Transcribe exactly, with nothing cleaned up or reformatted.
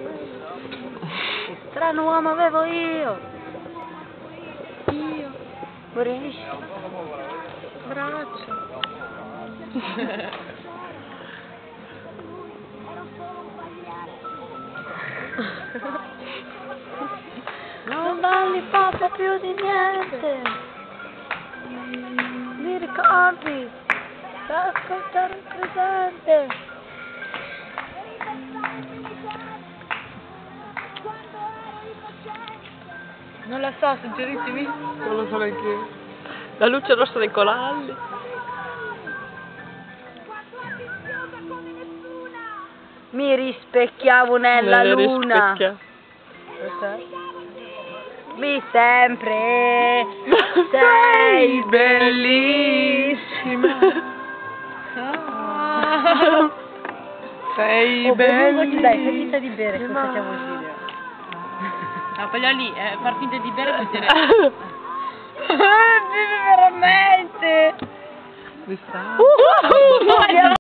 Che strano uomo avevo io. Io. Vorrei braccio. Non balli proprio più di niente. Mi ricordi da ascoltare il presente. Non la so, suggeritemi. Non lo so neanche io. La luce rossa dei colalli. Mi rispecchiavo nella Me ne luna. rispecchia. Mi sempre sei bellissima. Sei Oh, bellissima. dai, fai finta di bere, che facciamo il video. No, quella lì, eh, far finta di bere vuol dire... Vive veramente! Mi sta? Uh, uh, uh,